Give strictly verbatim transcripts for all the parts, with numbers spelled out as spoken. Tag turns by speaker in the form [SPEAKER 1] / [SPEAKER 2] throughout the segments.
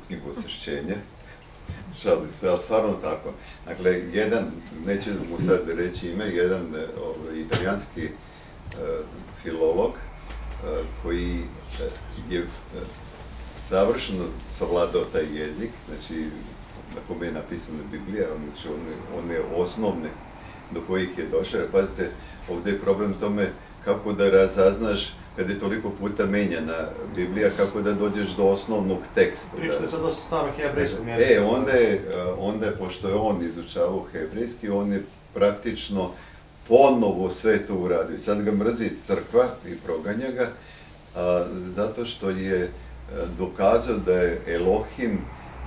[SPEAKER 1] knjigu Osvješćenje. Šalim se, ali stvarno tako. Dakle, jedan, neću mu sad reći ime, jedan ovaj, italijanski uh, filolog uh, koji je uh, savršeno savladao taj jezik, znači na kome je napisana Biblija, znači one, one osnovne do kojih je došao. Pazite, ovdje je problem u tome kako da razaznaš kad je toliko puta menjana Biblija, kako da dođeš do osnovnog teksta.
[SPEAKER 2] Pričate sad o starom hebrejskom jeziku.
[SPEAKER 1] E, onda je, onda je, pošto je on izučavao hebrejski, on je praktično ponovo sve to uradio. Sad ga mrzi crkva i proganja ga, a, zato što je dokazao da je Elohim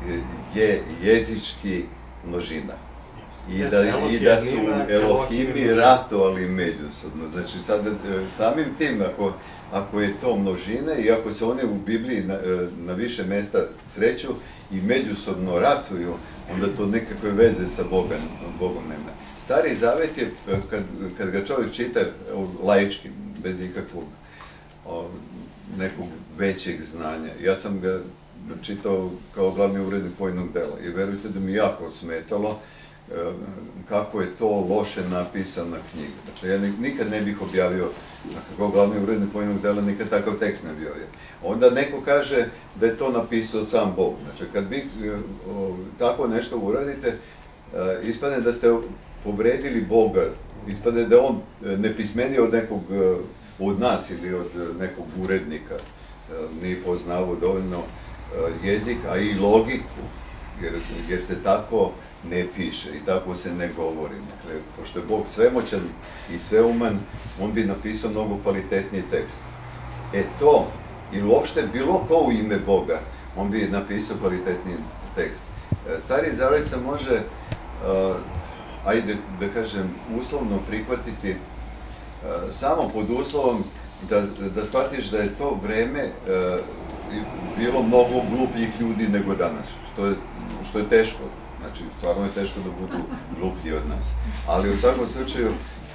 [SPEAKER 1] je jezički množina. I da, i da su Elohimi ratovali međusobno. Znači, sad, samim tim, ako, ako je to množine i ako se one u Bibliji na, na više mjesta sreću i međusobno ratuju, onda to nekakve veze sa Bogom, Bogom nema. Stari Zavet je, kad, kad ga čovjek čita laički, bez ikakvog o, nekog većeg znanja. Ja sam ga čitao kao glavni urednik vojnog dela i verujte da mi jako smetalo kako je to loše napisana knjiga. Dakle, ja nikad ne bih objavio, kao glavni urednik vojnog dela, nikad takav tekst ne objavio. Onda neko kaže da je to napisao sam Bog. Znači, kad vi tako nešto uradite, ispadne da ste povredili Boga, ispadne da on nepismeniji od nekog od nas ili od nekog urednika, nije poznavao dovoljno jezik, a i logiku, jer, jer se tako ne piše i tako se ne govori. Dakle, pošto je Bog svemoćan i sveuman, on bi napisao mnogo kvalitetniji tekst. E to, ili uopšte bilo ko u ime Boga, on bi napisao kvalitetniji tekst. Stari Zavet se može, uh, ajde da kažem, uslovno prihvatiti uh, samo pod uslovom da, da shvatiš da je to vreme uh, bilo mnogo glupljih ljudi nego danas, što je, što je teško. Znači, stvarno je teško da budu gluplji od nas. Ali u svakom slučaju,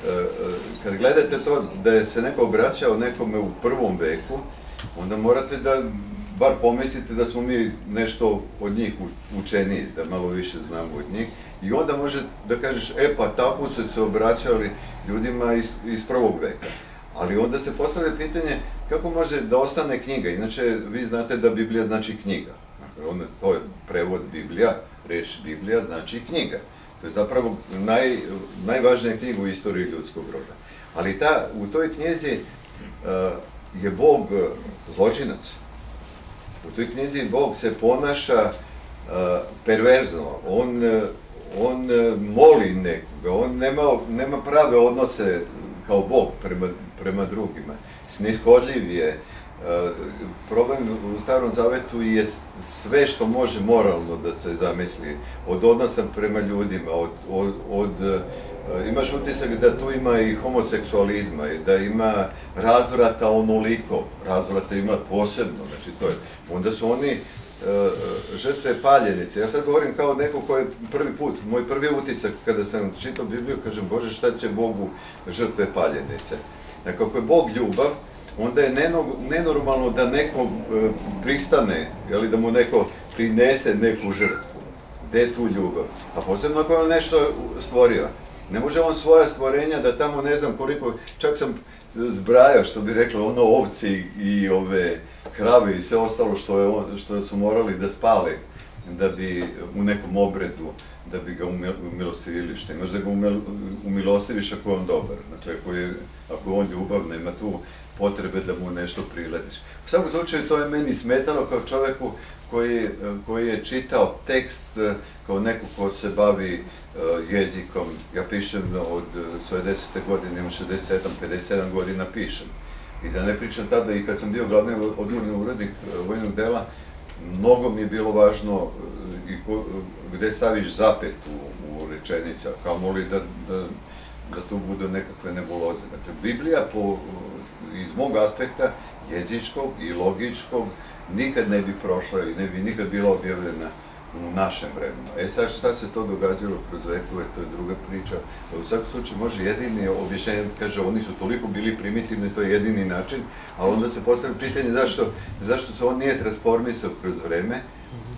[SPEAKER 1] kad gledate to da se neko obraćao nekome u prvom veku, onda morate da bar pomislite da smo mi nešto od njih učeniji, da malo više znamo od njih. I onda može da kažeš, e pa tako su se obraćali ljudima iz, iz prvog veka. Ali onda se postavlja pitanje kako može da ostane knjiga. Inače, vi znate da Biblija znači knjiga. Onda, to je prevod Biblija, reč Biblija znači knjiga. To je zapravo naj, najvažnija knjiga u istoriji ljudskog roda. Ali ta, u toj knjizi uh, je Bog zločinac. U toj knjizi Bog se ponaša uh, perverzno. On, uh, on uh, moli nekoga, on nema, nema prave odnose kao Bog prema, prema drugima. Snishodljiv je. Problem u Starom Zavetu je sve što može moralno da se zamisli, od odnosa prema ljudima, od, od, od, imaš utisak da tu ima i homoseksualizma, da ima razvrata onoliko, razvrata ima posebno, znači to je, onda su oni žrtve paljenice. Ja sad govorim kao neko ko je prvi put, moj prvi utisak kada sam čitao Bibliju, kažem, Bože, šta će Bogu žrtve paljenice? Dakle, ako je Bog ljubav, onda je nenormalno da neko pristane, jeli, da mu neko prinese neku žrtvu. Gde je tu ljubav? A posebno ako je on nešto stvorio. Ne može on svoja stvorenja da tamo ne znam koliko, čak sam zbrajao što bi rekla ono ovci i ove krave i sve ostalo što, je on, što su morali da spale da bi u nekom obredu da bi ga umilostivili. Što imaš da ga umilostiviš ako je on dobar. Dakle, ako je, ako je on ljubav, nema tu potrebe da mu nešto prilediš. U svakom slučaju to je meni smetalo kao čoveku koji, koji je čitao tekst kao neko ko se bavi jezikom. Ja pišem od svoje desete godine, imam šezdeset sedam, pedeset sedam godina pišem. I da ne pričam tada i kad sam bio glavni odgovorni urednik vojnog dela, mnogo mi je bilo važno i ko, gde staviš zapet u, u rečenicu, kao moli da, da, da tu budu nekakve nebuloze. Dakle, Biblija po, iz mog aspekta jezičkog i logičkog nikad ne bi prošla i ne bi nikad bila objavljena u našem vremenu. E sad šta se to događalo kroz vekove, to je druga priča. U svakom slučaju može jedini objašnjenje, kaže, oni su toliko bili primitivni, to je jedini način, ali onda se postavlja pitanje zašto, zašto se on nije transformisao kroz vreme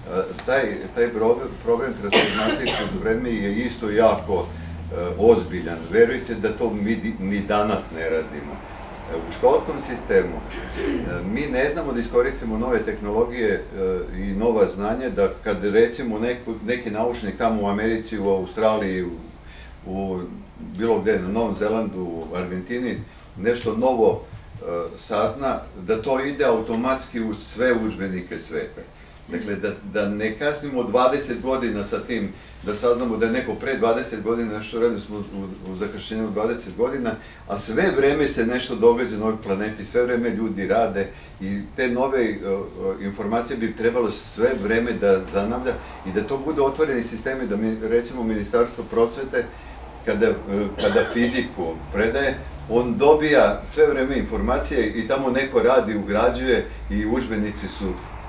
[SPEAKER 1] taj, taj problem transformacije kroz vreme je isto jako ozbiljan. Verujte da to mi ni danas ne radimo. U školskom sistemu mi ne znamo da iskoristimo nove tehnologije i nova znanja, da kad recimo neki naučnik tamo u Americi, u Australiji, u bilo gde, na Novom Zelandu, u Argentini, nešto novo sazna, da to ide automatski u sve udžbenike sveta. Dakle, da ne kasnimo dvadeset godina sa tim, da saznamo da je neko pre dvadeset godina, što radimo smo u zakašnjenju dvadeset godina, a sve vreme se nešto događa na ovoj planeti, sve vreme ljudi rade i te nove informacije bi trebalo sve vreme da zanavlja i da to bude otvoreni sistemi, da mi, recimo, Ministarstvo prosvete, kada fiziku predaje, on dobija sve vreme informacije i tamo neko radi, ugrađuje i udžbenici su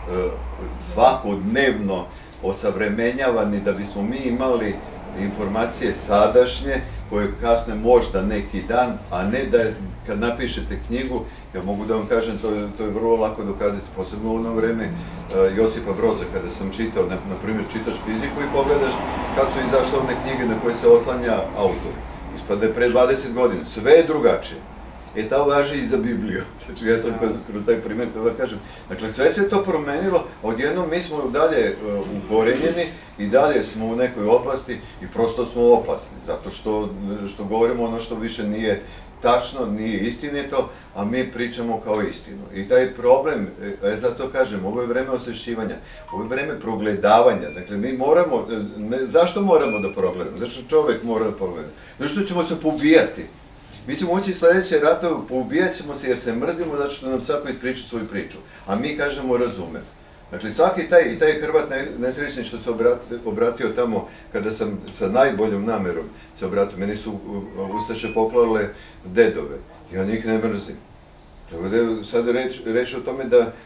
[SPEAKER 1] svakodnevno osavremenjavani da bismo mi imali informacije sadašnje koje kasne možda neki dan, a ne da kad napišete knjigu, ja mogu da vam kažem, to je vrlo lako dokazati, posebno u ono vreme Josipa Broza, kada sam čitao, na primjer, čitaš fiziku i pogledaš kad su izašle one knjige na koje se oslanja autor. Ispada je pre dvadeset godina, sve je drugačije. E, ta važi i za Bibliju. Znači, ja sam kroz taj primjer da kažem. Dakle, sve se to promenilo, odjednom mi smo dalje ukorenjeni i dalje smo u nekoj oblasti i prosto smo opasni, zato što govorimo ono što više nije tačno, nije istinito, a mi pričamo kao istinu. I taj problem, zato kažem, ovo je vreme osvešćivanja, ovo je vreme progledavanja. Dakle, mi moramo, zašto moramo da progledamo? Zašto čovek mora da progleda? Zašto ćemo se poubijati? Mi ćemo ući sledeće ratove, poubijat ćemo se jer se mrzimo zato što nam svako ispriča svoju priču, a mi kažemo razumemo. Dakle, svaki taj, i taj Hrvat nesrećni što se obratio tamo kada sam sa najboljom namerom se obratio, meni su ustaše poklale dedove, ja njih ne mrzim. Sada reći o tome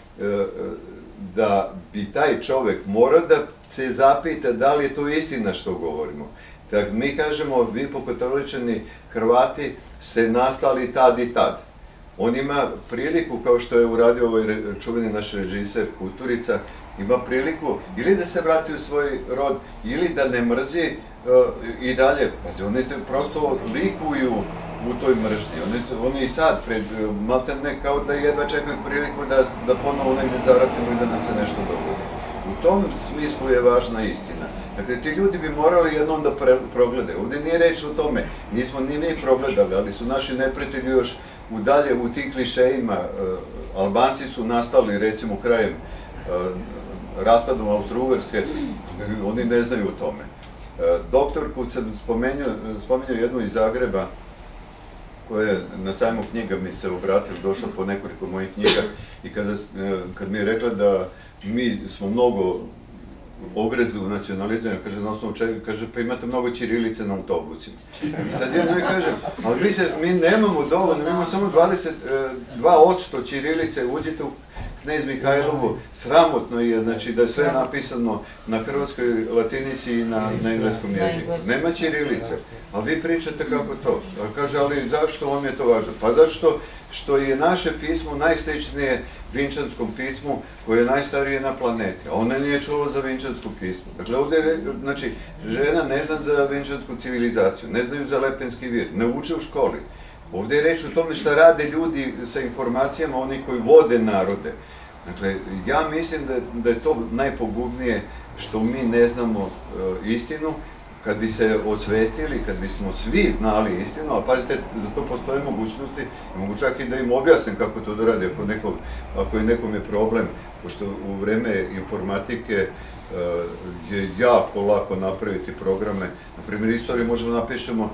[SPEAKER 1] da bi taj čovek morao da se zapita da li je to istina što govorimo. Dakle, mi kažemo, vi pokatoličani Hrvati ste nastali tad i tad. On ima priliku, kao što je uradio ovaj čuveni naš režiser Kusturica, ima priliku ili da se vrati u svoj rod, ili da ne mrzi i dalje. Pazi, oni se prosto likuju u toj mržnji. Oni i sad, maltene kao da jedva čekaju priliku da ponovo negde zaratimo i da nam se nešto dogodi. U tom smislu je važna istina. Dakle, ti ljudi bi morali jednom da progledaju. Ovde nije reč o tome, nismo ni mi progledali, ali su naši neprijatelji još udalje u tim klišejima. Albanci su nastali, recimo, krajem raspadom Austro-Ugarske, oni ne znaju o tome. Doktor, kad sam spomenuo jednu iz Zagreba, koja je na sajmu knjiga mi se obratila, došla po nekoliko mojih knjiga i kad mi je rekla da mi smo mnogo ogrezli u nacionalizmu, kaže, na osnovu čega, kaže, pa imate mnogo ćirilice na autobusima. I sad ja njoj kažem, ali mi nemamo dovoljno, mi imamo samo dvadeset dva posto ćirilice, uđite u Knez Mihajlovu, sramotno je, znači, da je sve napisano na hrvatskoj latinici i na engleskom jeziku. Nema ćirilice, a vi pričate kako to. Kaže, ali zašto vam je to važno? Pa zato što je naše pismo najsličnije vinčanskom pismu koje je najstarije na planeti, a ona nije čula za vinčansko pismo. Dakle, ovdje, znači, žena ne zna za vinčansku civilizaciju, ne znaju za lepenski vir, ne uče u školi. Ovdje je reč o tome šta rade ljudi sa informacijama, oni koji vode narode. Dakle, ja mislim da je to najpogubnije što mi ne znamo istinu. Kad bi se osvestili, kad bismo svi znali istinu, a pazite, za to postoje mogućnosti, mogu čak i da im objasnim kako to da radi, ako je nekom je problem, pošto u vreme informatike je jako lako napraviti programe. Na primjer, istoriju možemo napišemo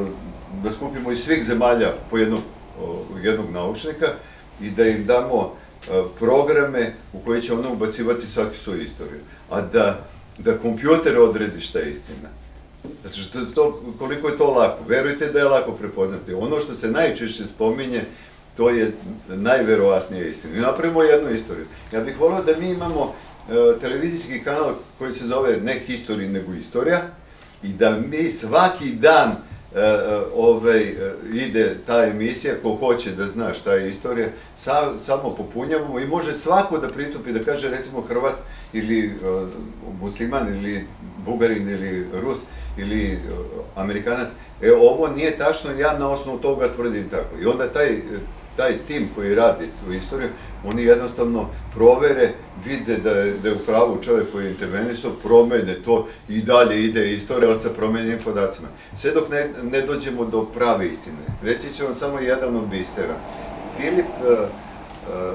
[SPEAKER 1] da skupimo iz svih zemalja po jednog naučnika i da im damo programe u koje će ono ubacivati svaki svoju istoriju. A da kompjuter odredi šta je istina. Znači, koliko je to lako. Verujte da je lako prepoznati. Ono što se najčešće spominje, to je najverovatnija istina. I napravimo jednu istoriju. Ja bih volio da mi imamo televizijski kanal koji se zove ne History, nego Istorija, i da mi svaki dan Ove, ide ta emisija, ko hoće da zna šta je istorija, sa, samo popunjavamo i može svako da pristupi, da kaže recimo Hrvat ili uh, musliman ili Bugarin ili Rus ili uh, Amerikanac, e ovo nije tačno, ja na osnovu toga tvrdim tako. I onda taj, taj tim koji radi tu istoriju, oni jednostavno provere, vide da je, da je u pravu čovjek koji je intervenisao, promene to i dalje ide istorija, ali sa promenjenim podacima. Sve dok ne, ne dođemo do prave istine. Reći ću vam samo jedan od bisera. Filip uh, uh,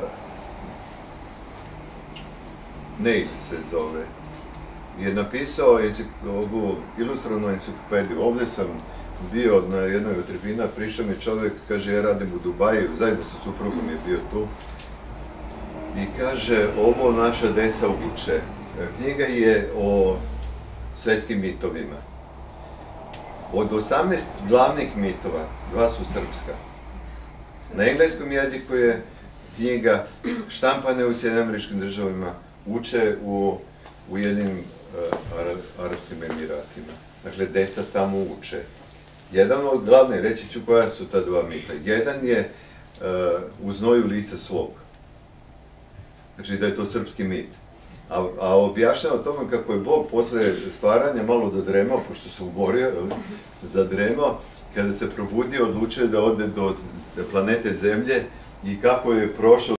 [SPEAKER 1] Neil se zove, je napisao ovu ilustrovanu enciklopediju. Ovdje sam bio na jednoj od tribina, prišao mi čovjek, kaže, ja radim u Dubaju, zajedno sa suprugom je bio tu, i kaže, ovo naša deca uče. Knjiga je o svetskim mitovima. Od osamnaest glavnih mitova, dva su srpska. Na engleskom jeziku je knjiga štampane u Sjedinjenim Američkim Državama, uče u Ujedinjenim Arapskim Emiratima. Dakle, deca tamo uče. Jedan od glavne, reći ću koja su ta dva mita. Jedan je u znoju lica svog. Znači da je to srpski mit. A, a objašnjava o tome kako je Bog posle stvaranja malo zadremao, pošto se umorio, zadremao, kada se probudio, odlučio da ode do planete Zemlje i kako je prošao